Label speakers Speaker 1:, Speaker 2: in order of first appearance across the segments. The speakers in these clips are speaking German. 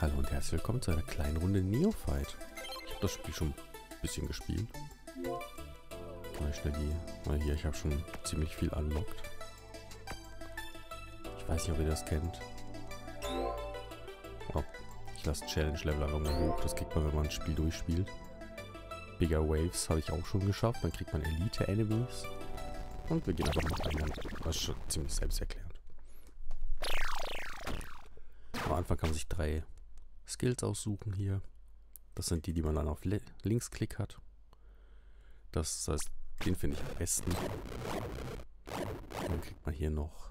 Speaker 1: Hallo und herzlich willkommen zu einer kleinen Runde Neophyte. Ich habe das Spiel schon ein bisschen gespielt. Mal schnell die... hier, ich habe schon ziemlich viel unlocked. Ich weiß nicht, ob ihr das kennt. Oh, ich lasse Challenge-Level einfach mal hoch. Das kriegt man, wenn man ein Spiel durchspielt. Bigger Waves habe ich auch schon geschafft. Dann kriegt man Elite-Enemies. Und wir gehen einfach mal rein. Das ist schon ziemlich selbsterklärend. Am Anfang kann man sich 3 Skills aussuchen hier. Das sind die man dann auf Linksklick hat. Das heißt, den finde ich am besten. Dann kriegt man hier noch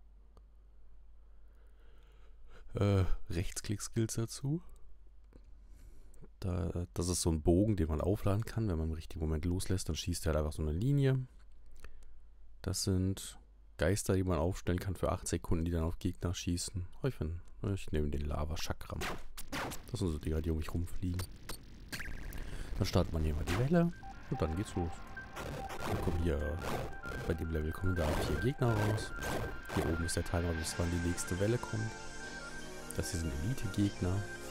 Speaker 1: Rechtsklick-Skills dazu. Das ist so ein Bogen, den man aufladen kann. Wenn man im richtigen Moment loslässt, dann schießt er halt einfach so eine Linie. Das sind Geister, die man aufstellen kann für 8 Sekunden, die dann auf Gegner schießen. Ich nehme den Lava-Chakram. Das sind so Dinger, die um mich rumfliegen. Dann startet man hier mal die Welle und dann geht's los. Dann kommen hier, bei dem Level kommen da 4 Gegner raus. Hier oben ist der Timer, bis wann die nächste Welle kommt. Das hier sind Elite-Gegner.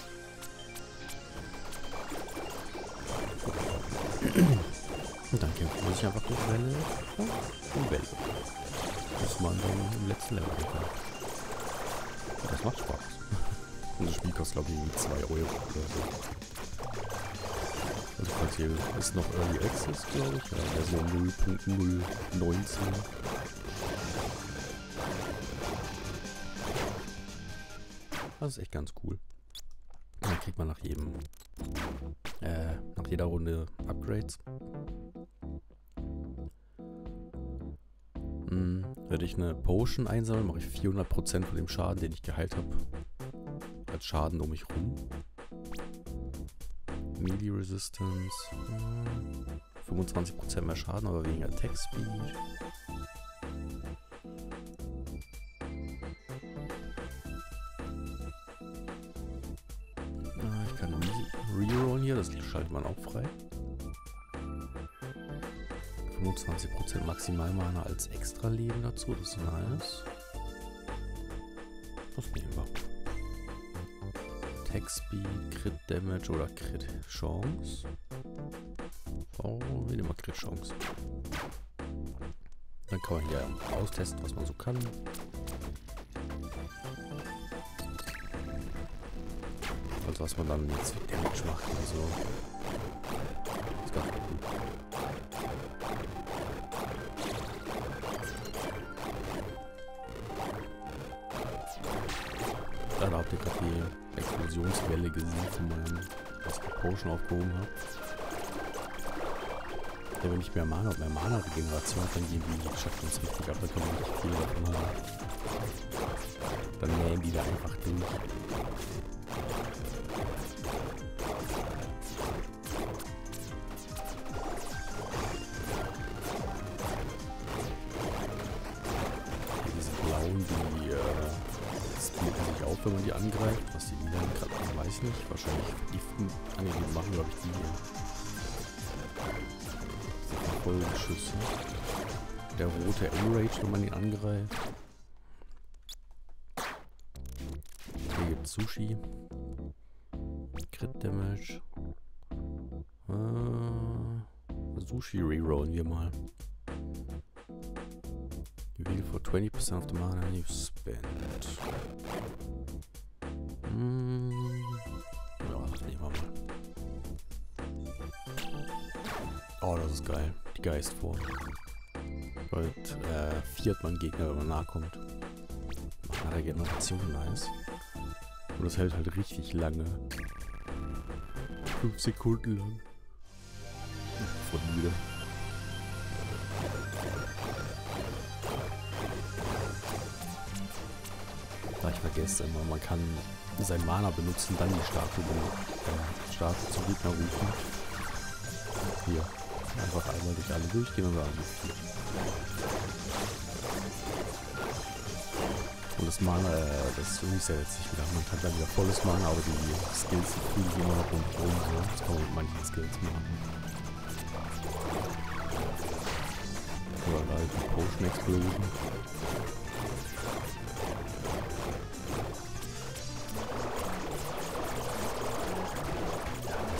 Speaker 1: Und dann kämpft man sich einfach durch Welle und Welle. Bis man dann im letzten Level ankommt. Und das macht Spaß. Und das Spiel kostet, glaube ich, irgendwie 2 € oder so. Also falls hier ist noch Early Access, glaube ich. Ja, Version 0.019. Das ist echt ganz cool. Und dann kriegt man nach jeder Runde Upgrades. Würde ich eine Potion einsammeln, mache ich 400% von dem Schaden, den ich geheilt habe, als Schaden um mich rum. Melee Resistance, 25% mehr Schaden, aber weniger Attack Speed. Ich kann rerollen hier, das schaltet man auch frei. 25% Maximalmana als extra Leben dazu, das ist nice. Das nehmen wir. Attack Speed, Crit Damage oder Crit Chance. Oh, wir nehmen mal Crit Chance. Dann kann man hier austesten, was man so kann. Also was man dann jetzt mit Damage macht und so. Das ist ganz gut. Da habt ihr gerade die Explosionswelle gesehen von meinem, was ich die Potion aufgehoben habe. Ja, wenn ich mehr Mana-Regeneration habe, dann gehen die Shotguns richtig ab, da kann man nicht viel davon haben. Dann nähen die da einfach durch. Diese blauen, die splitten sich auf, wenn man die angreift. Was die dann gerade machen, weiß ich nicht. Wahrscheinlich vergiften. Die machen, glaube ich, die Verfolgungsschüsse. Der rote Enrage, wenn man ihn angreift. Hier gibt es Sushi. Crit Damage. Sushi rerollen wir mal. You heal for 20% of the mana you spend. Ja, das nehmen wir mal. Oh, das ist geil. Die Geistform. Bald viert man Gegner, wenn man nahe kommt. Macht Regeneration, nice. Und das hält halt richtig lange. 5 Sekunden lang. Voll müde. Ich vergesse immer, man kann sein Mana benutzen, dann die Statue zum Gegner rufen. Hier, einfach einmal durch alle durchgehen und dann und das Mana, das resettet sich wieder. Man kann dann wieder volles Mana, aber die Skills fühlen sich immer noch rundherum so. Das kann man mit manchen Skills machen. Oder halt die Potion Explosion.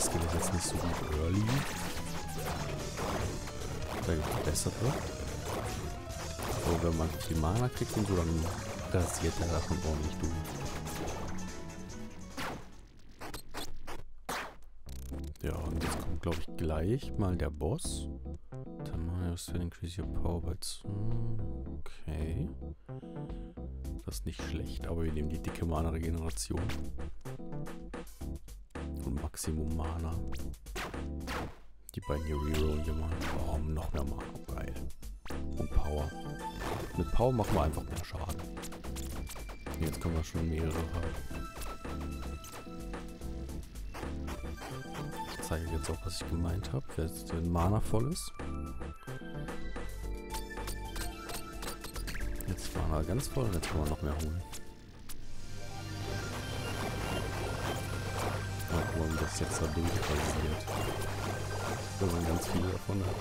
Speaker 1: Skill ist jetzt nicht so gut early. Der gebessert wird. Aber wenn man viel Mana kriegt und so, dann rasiert er davon ordentlich durch. Ja, und jetzt kommt, glaube ich, gleich mal der Boss. Then increase your power by 2. Okay. Das ist nicht schlecht, aber wir nehmen die dicke Mana-Regeneration. Und Maximum Mana. Die beiden hier rerollen wir mal. Oh, noch mehr Mana. Geil. Und Power. Mit Power machen wir einfach mehr Schaden. Jetzt können wir schon mehrere haben. Ich zeige jetzt auch, was ich gemeint habe. Wenn Mana voll ist. Jetzt waren wir ganz voll und jetzt können wir noch mehr holen. Mal gucken, wie das jetzt da durchrasiert. Wenn man ganz viele davon hat.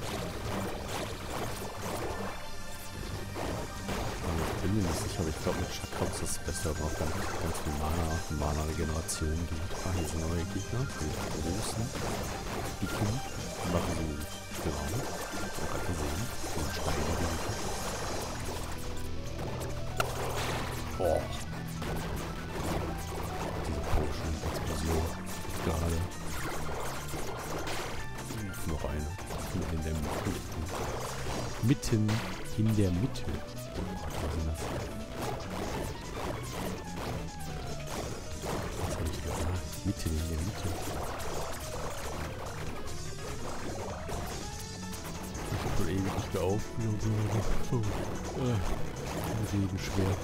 Speaker 1: Ich bin mir nicht sicher, aber ich glaube mit Chakra ist das besser, aber auch ganz viel Mana-Regeneration geht. Ah, hier sind neue Gegner, die großen. Die kommen, die machen so blau. Ich habe gesehen, so Steine. Boah. Diese Potion-Explosion. Gerade. Noch eine. Mitten in der Mitte. Oh Gott, was ist das? Was habe ich gesagt? Mitten in der Mitte. Ich habe wohl ewig nicht mehr aufgenommen. Reden schwer.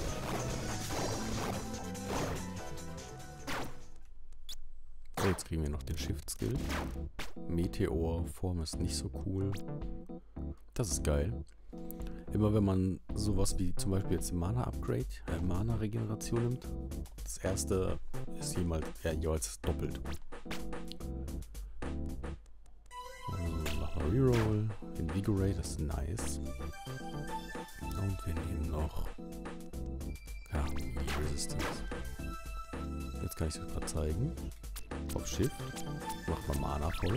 Speaker 1: Jetzt kriegen wir noch den Shift-Skill. Meteor-Form ist nicht so cool. Das ist geil. Immer wenn man sowas wie zum Beispiel jetzt Mana-Upgrade, Mana-Regeneration nimmt, das erste ist jeweils doppelt. Also machen wir Reroll, Invigorate, das ist nice. Und wir nehmen noch Resistance. Jetzt kann ich es gerade zeigen. Auf Shift. Macht man Mana voll.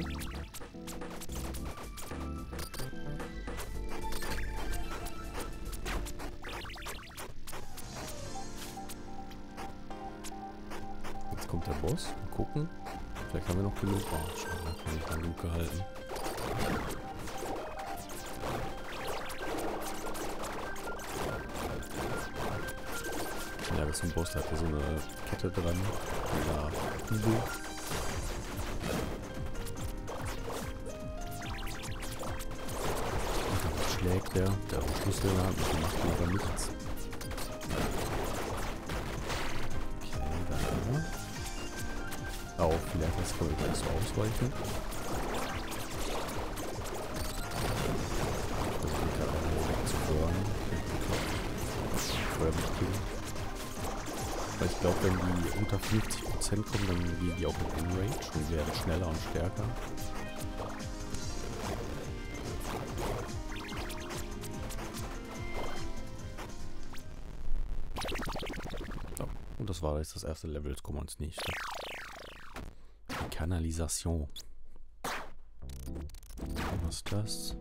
Speaker 1: Jetzt kommt der Boss. Mal gucken. Vielleicht haben wir noch genug. Oh, schade. Kann ich dann gut gehalten. Ja, das ist ein Boss, der hat hier so eine Kette dran. Ja, Kugel. Schlägt der hat einen Schlüssel in der Hand und macht aber nichts. Okay, dann haben wir. Auch vielleicht das können wir gleich so ausweichen. Versuche ich gerade mal wegzufeuern. Feuer mitkriegen. Weil ich glaube, wenn die unter 50% kommen, dann gehen die auch in Enrage und werden schneller und stärker. So, und das war jetzt das erste Level, jetzt kommen wir ins nächste. Die Kanalisation. Was ist das?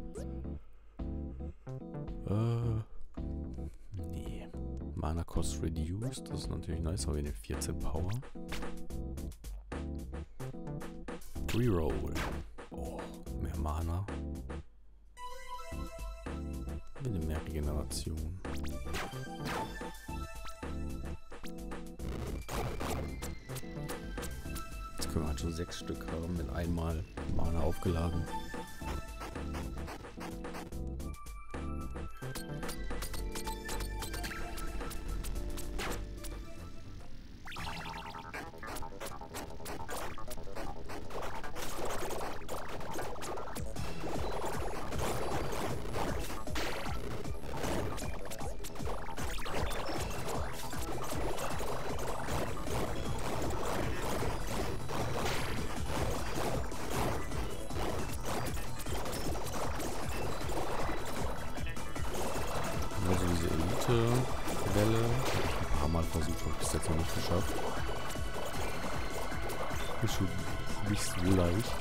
Speaker 1: Nee. Mana Cost Reduced, das ist natürlich nice, aber wir nehmen 14 Power. Reroll. Oh, mehr Mana. Wir nehmen mehr Regeneration. Jetzt können wir halt schon 6 Stück haben, mit einmal Mana aufgeladen. Also diese Elite-Welle, ein paar Mal versucht, habe ich es jetzt noch nicht geschafft. Ist schon nicht so leicht.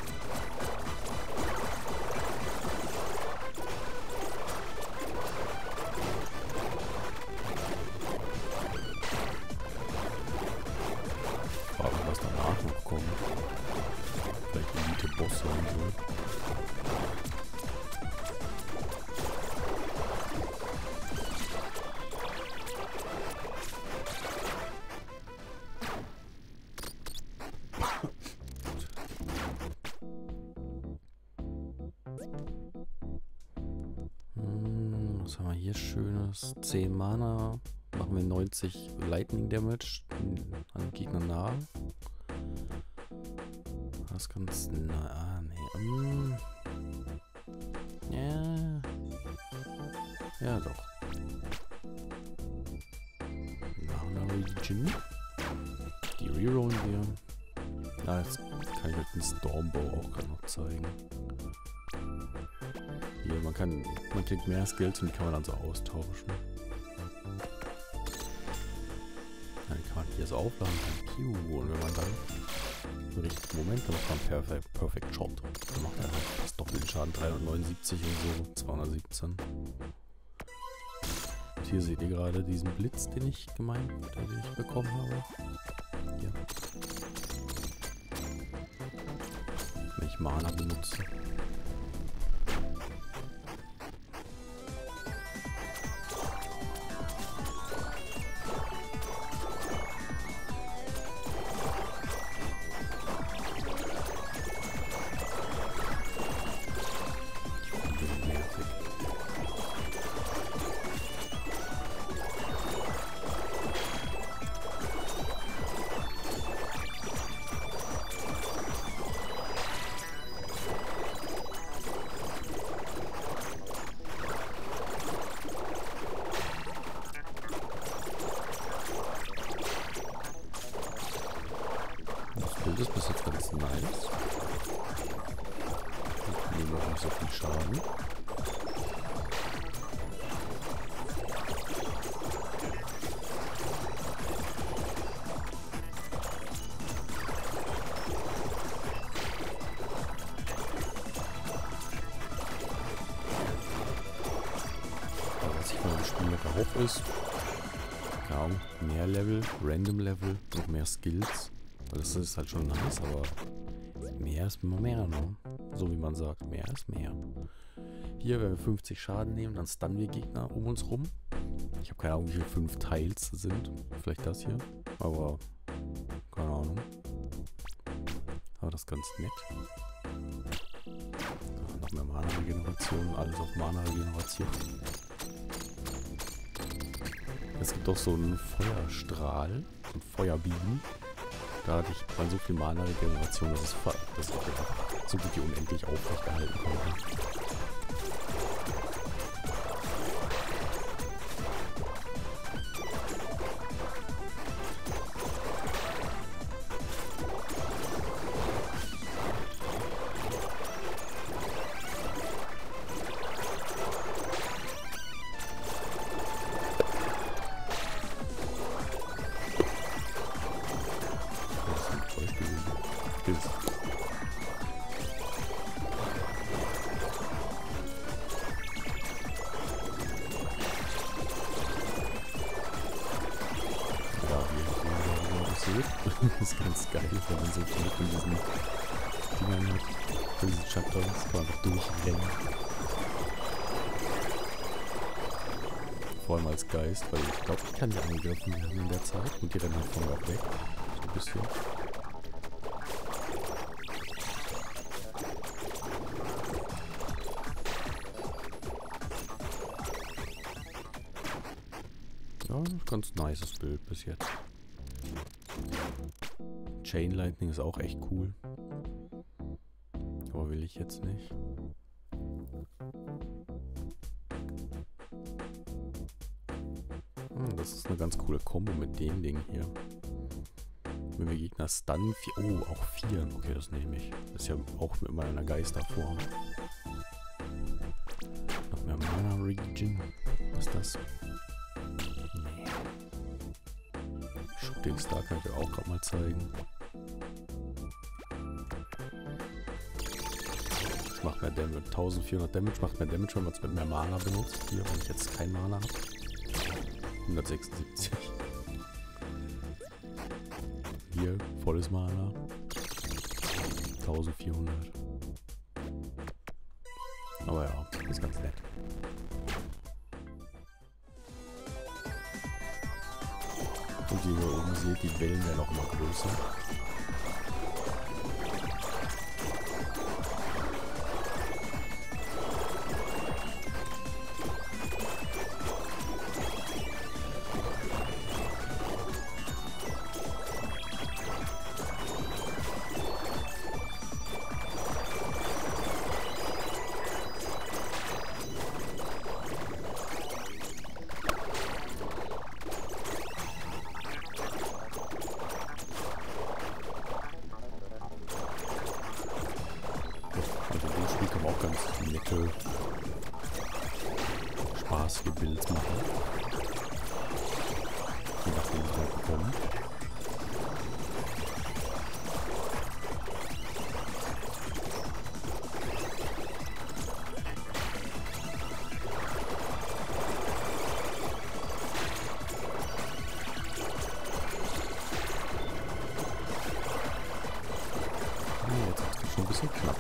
Speaker 1: Frage, was danach noch kommt. Vielleicht Elite-Bosse und so. Was haben wir hier Schönes? 10 Mana. Machen wir 90 Lightning Damage an Gegner nahe. Das ganz nah. Ah, nee. Ja. Ja, doch. Mana Region. Die rerollen wir. Ah, jetzt kann ich halt den Stormbow auch gerade noch zeigen. Hier, man kriegt mehr Skills und die kann man dann so austauschen. Dann kann man hier so aufladen. Und wenn man dann im richtigen Moment, dann macht man Perfect Shot. Dann macht er halt das doppelten Schaden, 379 und so, 217. Und hier seht ihr gerade diesen Blitz, den ich bekommen habe. Hier. Wenn ich Mana benutze. Das ist bis jetzt ganz nice. Ich nehme auch nicht so viel Schaden. Aber was ich von dem Spiel lecker hoch ist, ja, mehr Level, Random Level und mehr Skills. Das ist halt schon nice, aber mehr ist immer mehr, ne? So wie man sagt, mehr ist mehr. Hier, wenn wir 50 Schaden nehmen, dann stunnen wir Gegner um uns rum. Ich habe keine Ahnung, wie viele 5 Teils sind. Vielleicht das hier, aber keine Ahnung. Aber das ist ganz nett. So, noch mehr Mana-Regeneration, alles auf Mana-Regeneration. Es gibt auch so einen Feuerstrahl, so einen Feuerbeam. Da hatte ich mal so viel Mana-Regeneration, dass ich einfach so gut wie unendlich aufrechterhalten konnte. Das ist ganz geil, wenn man so viele von diesen Dingern hat, von diesen Chapters, kann man einfach durchrennen. Vor allem als Geist, weil ich glaube, ich kann die angegriffen werden in der Zeit und die rennen halt von dort weg. So ein bisschen. Ja, ganz nices Bild bis jetzt. Chain Lightning ist auch echt cool. Aber will ich jetzt nicht. Das ist eine ganz coole Kombo mit dem Ding hier. Wenn wir Gegner stunnen, oh, auch 4. Okay, das nehme ich. Das ist ja auch mit meiner Geisterform. Noch mehr Mana Region. Was ist das? Nee. Shooting Star kann ich auch gerade mal zeigen. Damage macht mehr Damage. 1400 Damage macht mehr Damage, wenn man es mit mehr Mana benutzt. Hier, wenn ich jetzt kein Mana habe. 176. Hier, volles Mana. 1400. Aber ja, ist ganz nett. Und wie ihr oben seht, die Wellen werden auch immer größer. Ganz nette, spaßige Builds machen. Je nachdem, was wir bekommen. Jetzt ist es schon ein bisschen knapp.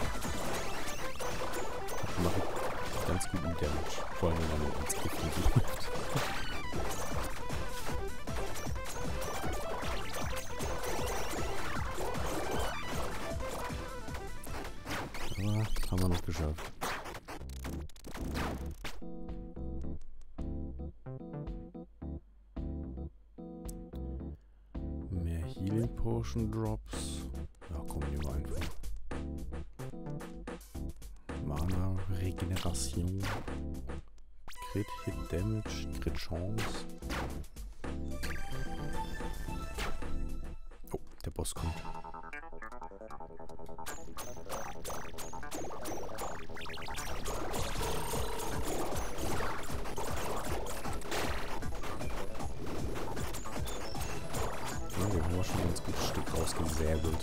Speaker 1: Mache ganz guten Damage. Vor allem, wenn man ins Gift läuft. Aber haben wir noch geschafft. Mehr Healing Potion Drops. Ja, komm, nehmen wir einfach. Mana, Regeneration, Crit, Hit Damage, Crit Chance. Oh, der Boss kommt. Ja, wir haben ja schon ein ganz gutes Stück rausgesäbelt.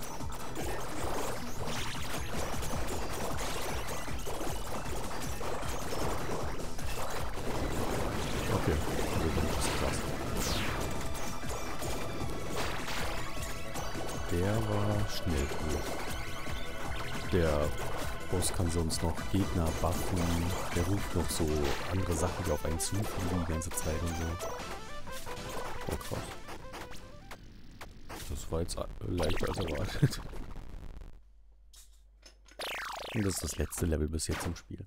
Speaker 1: Okay, das ist krass. Der war schnell tot. Der Boss kann sonst noch Gegner buffen. Der ruft noch so andere Sachen, die auf einen zufliegen die ganze Zeit und so. Oh krass. Das war jetzt leichter als erwartet. Und das ist das letzte Level bis jetzt im Spiel.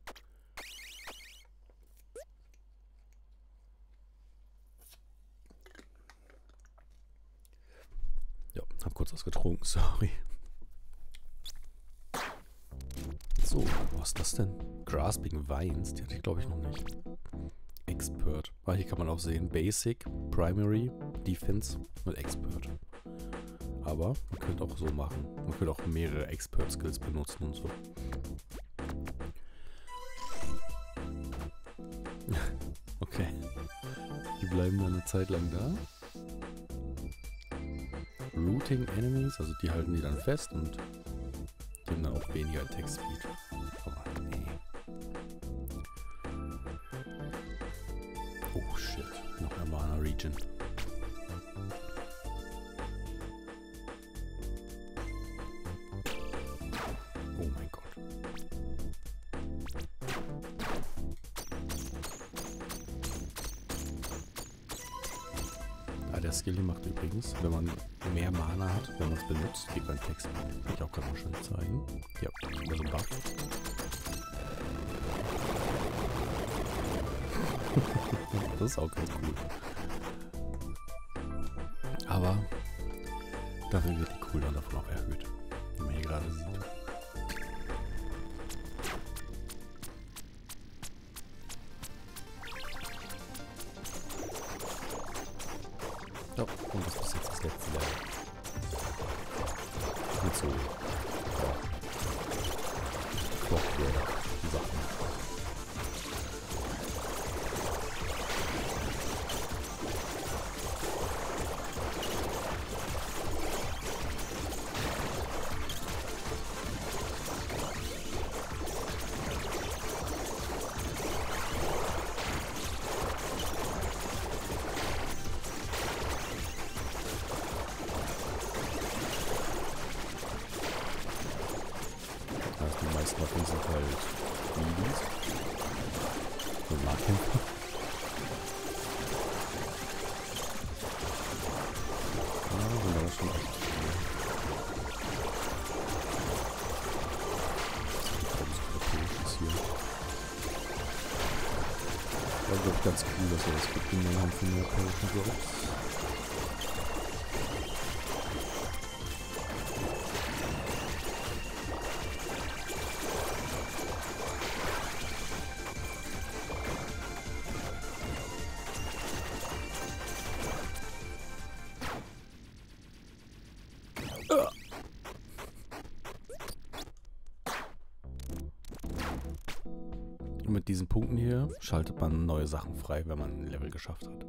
Speaker 1: Ja, hab kurz was getrunken, sorry. So, was ist das denn? Grasping Vines, die hatte ich glaube ich noch nicht. Expert. Ah, hier kann man auch sehen, Basic, Primary, Defense und Expert. Aber man könnte auch so machen. Man könnte auch mehrere Expert-Skills benutzen und so. Okay. Die bleiben dann eine Zeit lang da. Rooting Enemies, also die halten die dann fest und die haben dann auch weniger Attack Speed. Aber nee. Oh shit, noch ein Mana Region. Oh mein Gott. Der Skill hier macht übrigens, wenn man mehr Mana hat, wenn man es benutzt, geht man Text. Kann ich auch gerade mal schön zeigen. Ja, über so ein Buff. Das ist auch ganz cool. Aber dafür wird die Cooldown davon auch erhöht, wie man hier gerade sieht. Ja, und das ist jetzt das letzte Level. Mit so, ja, Blockwerk-Sachen. meisten davon sind halt Minions. So Nahkämpfer. Ja, sind aber schon echt viel. Das ist hier. Das ist doch ganz cool, dass wir das mitgenommen haben für mehr Potion Drops. Und mit diesen Punkten hier schaltet man neue Sachen frei, wenn man ein Level geschafft hat.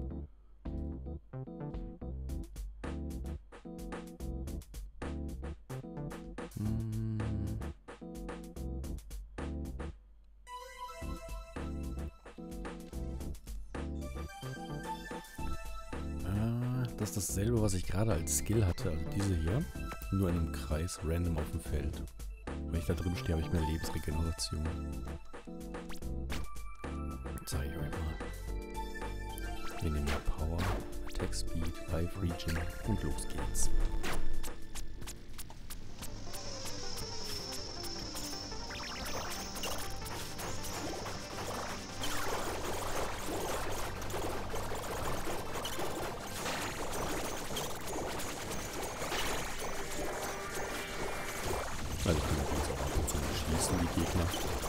Speaker 1: Das ist dasselbe, was ich gerade als Skill hatte, also diese hier. Nur in einem Kreis, random auf dem Feld. Wenn ich da drin stehe, habe ich mehr Lebensregeneration. Zeige ich euch mal. Wir nehmen mehr Power, Attack Speed, Life Regen und los geht's. Also ich kann jetzt auch ab und zu schießen, die Gegner.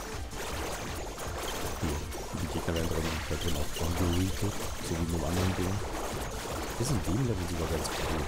Speaker 1: Hier, die Gegner werden drin auch schon geroutet, so wie in einem anderen Ding. Das ist in dem Level sogar ganz cool.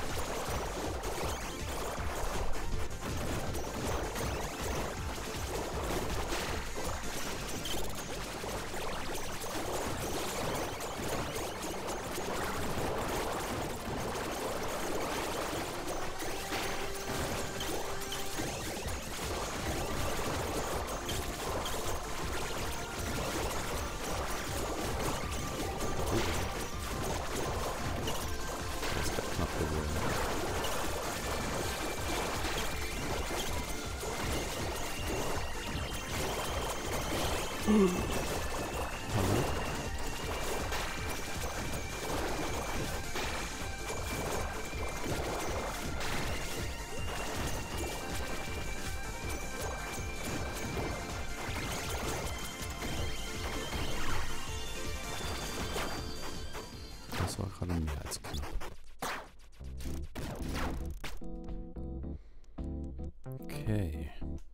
Speaker 1: Hallo? Das war gerade mehr als knapp. Okay.